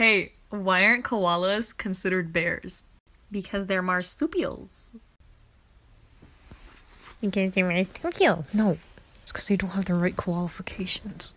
Hey, why aren't koalas considered bears? Because they're marsupials. Because they're marsupial. No, it's because they don't have the right qualifications.